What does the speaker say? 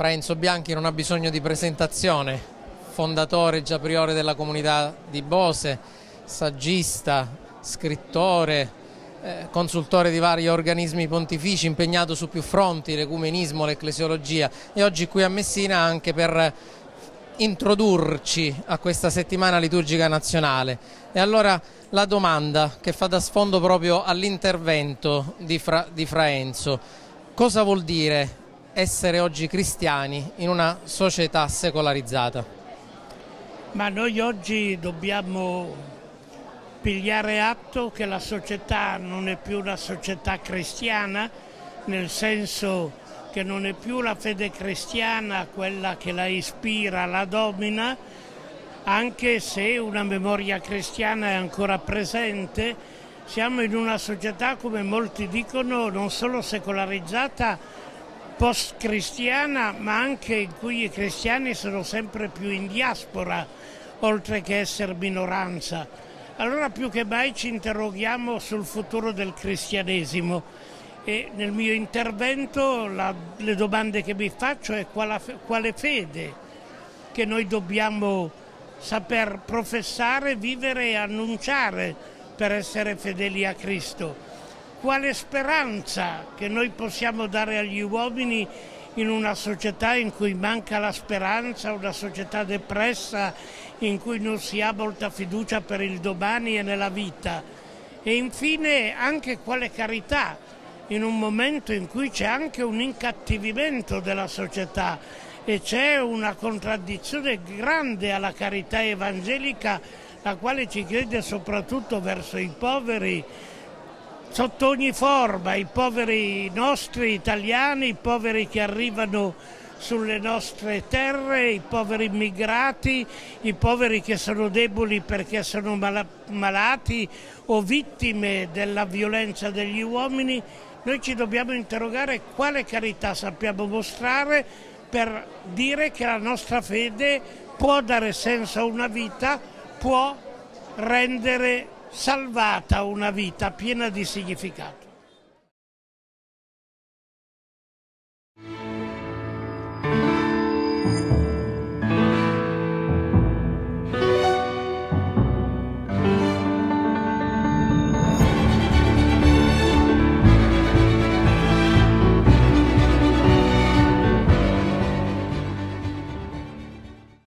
Fra Enzo Bianchi non ha bisogno di presentazione, fondatore, già priore della comunità di Bose, saggista, scrittore, consultore di vari organismi pontifici, impegnato su più fronti, l'ecumenismo, l'ecclesiologia, e oggi qui a Messina anche per introdurci a questa settimana liturgica nazionale. E allora la domanda che fa da sfondo proprio all'intervento di Fra Enzo: cosa vuol dire essere oggi cristiani in una società secolarizzata? Ma noi oggi dobbiamo pigliare atto che la società non è più una società cristiana, nel senso che non è più la fede cristiana quella che la ispira, la domina, anche se una memoria cristiana è ancora presente. Siamo in una società, come molti dicono, non solo secolarizzata, post-cristiana, ma anche in cui i cristiani sono sempre più in diaspora, oltre che essere minoranza. Allora più che mai ci interroghiamo sul futuro del cristianesimo e nel mio intervento le domande che mi faccio è quale fede che noi dobbiamo saper professare, vivere e annunciare per essere fedeli a Cristo. Quale speranza che noi possiamo dare agli uomini in una società in cui manca la speranza, una società depressa, in cui non si ha molta fiducia per il domani e nella vita. E infine anche quale carità, in un momento in cui c'è anche un incattivimento della società e c'è una contraddizione grande alla carità evangelica, la quale ci chiede soprattutto verso i poveri, sotto ogni forma, i poveri nostri italiani, i poveri che arrivano sulle nostre terre, i poveri immigrati, i poveri che sono deboli perché sono malati o vittime della violenza degli uomini. Noi ci dobbiamo interrogare quale carità sappiamo mostrare per dire che la nostra fede può dare senso a una vita, può rendere salvata una vita piena di significato.